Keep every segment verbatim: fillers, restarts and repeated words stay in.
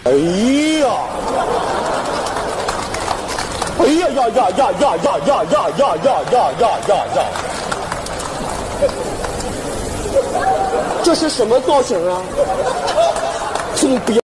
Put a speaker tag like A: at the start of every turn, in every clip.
A: 哎呀！哎呀呀呀呀呀呀呀呀呀呀呀呀呀呀！这是什么造型啊？请别。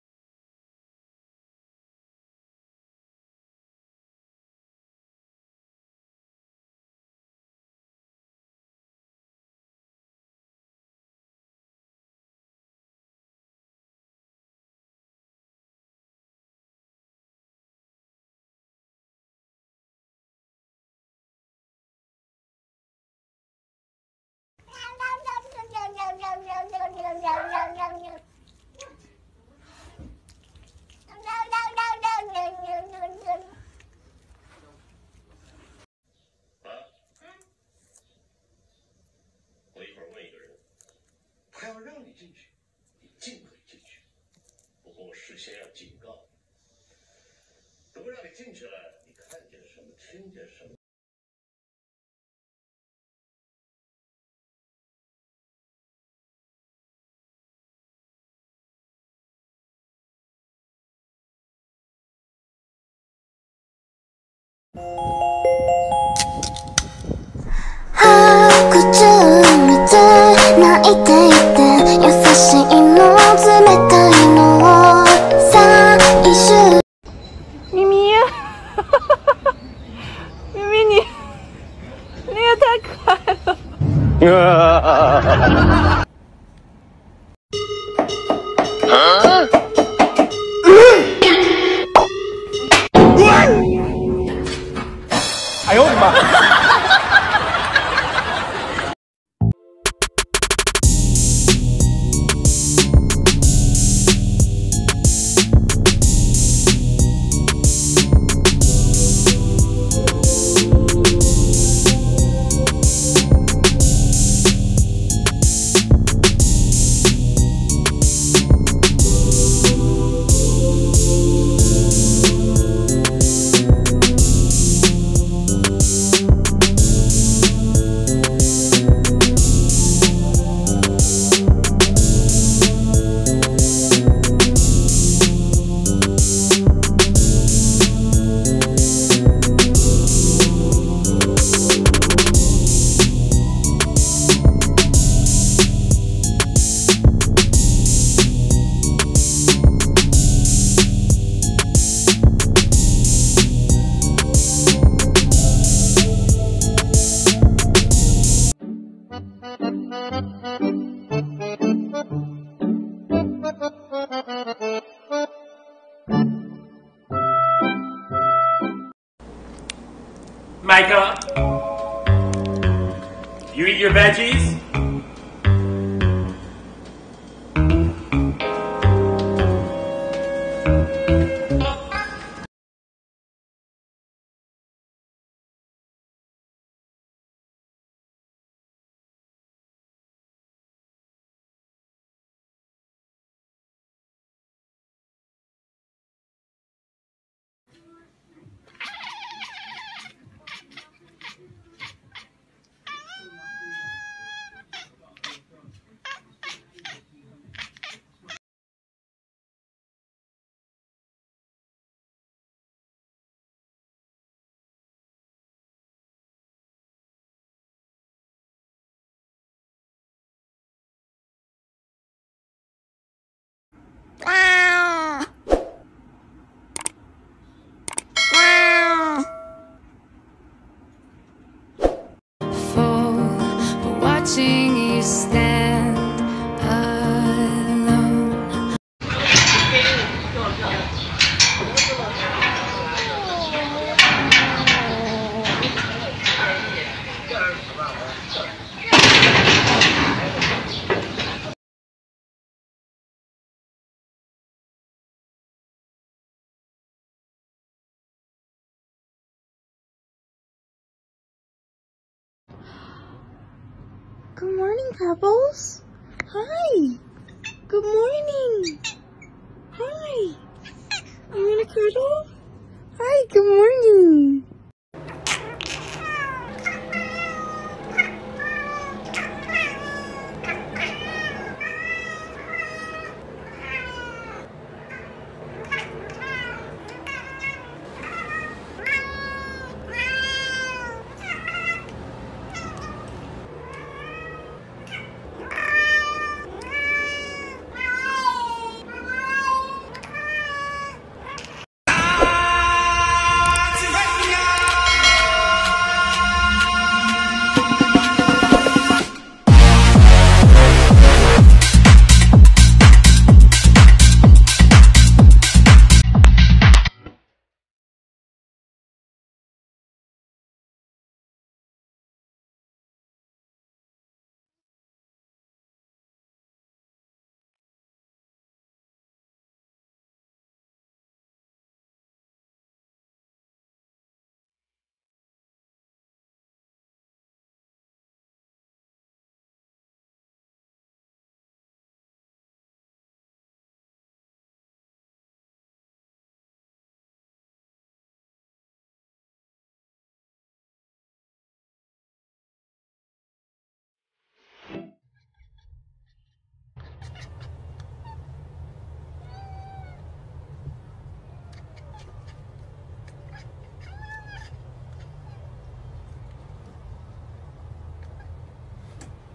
B: 我一会儿问一个人，他要让你进去，你尽可以进去，不过我事先要警告你，如果让你进去了，你看见什么，听见什么。
C: 白唇見て泣いていて優しいの冷たいのを最終
D: 咪咪咪咪你你也太可爱了
A: 哎呦我的妈！
E: Micah, you eat your veggies?
C: Watching you stand alone.
D: Good morning, Pebbles. Hi. Good morning. Hi. I'm gonna cuddle. Hi, good morning.